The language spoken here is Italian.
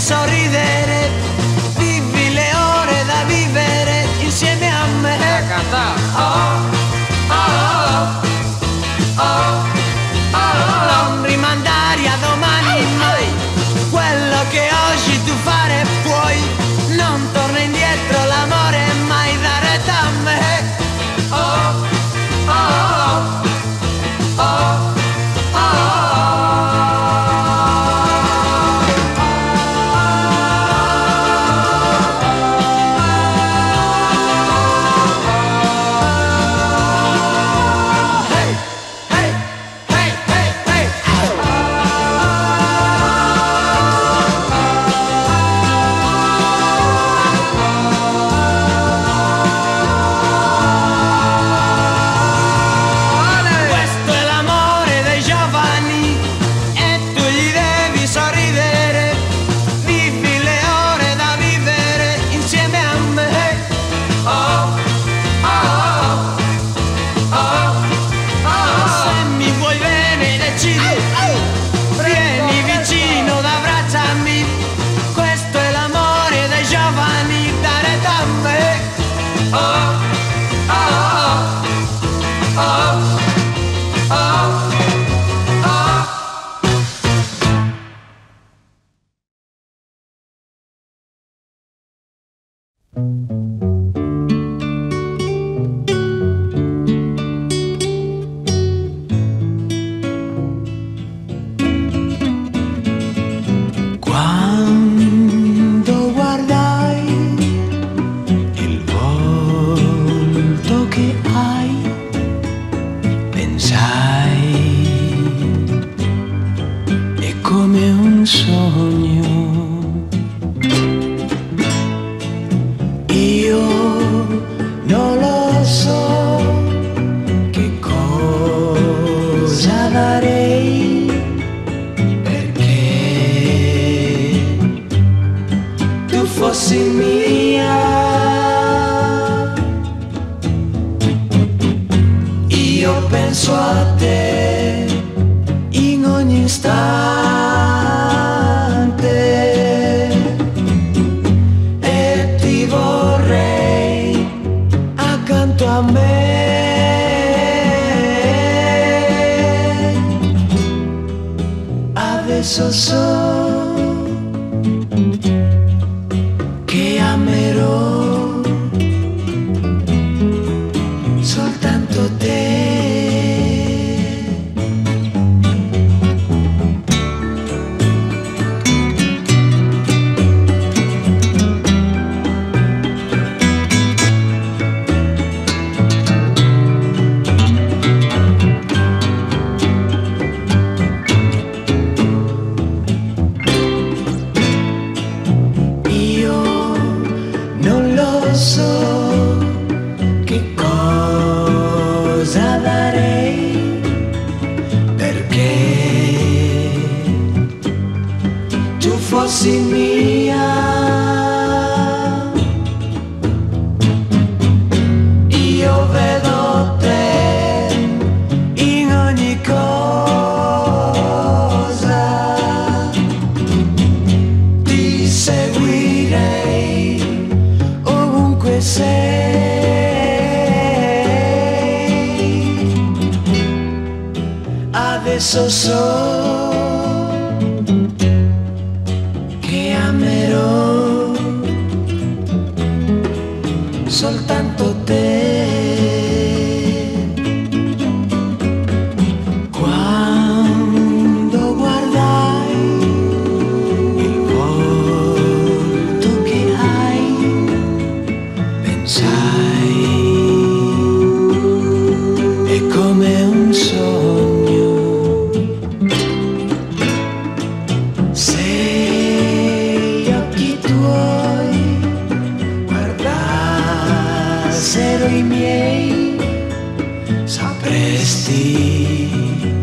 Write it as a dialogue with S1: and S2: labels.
S1: sorridere, vivi le ore da vivere insieme a me. Non rimandare a domani mai quello che oggi tu fare puoi. Non torna indietro, l'amore mai da retta a me. Quando guardai il volto che hai, pensai è come un sogno. Io non lo so che cosa darei perché tu fossi mia. Io penso a te in ogni istante e ti vorrei accanto a me. Adesso so che amerò soltanto te. So che cosa darei perché tu fossi mia. Io vedo te in ogni cosa, ti seguirei ovunque sei. Adesso so che amerò soltanto te. Quando guardai il volto che hai, pensai è come un sogno. Se gli occhi tuoi guardassero i miei, sapresti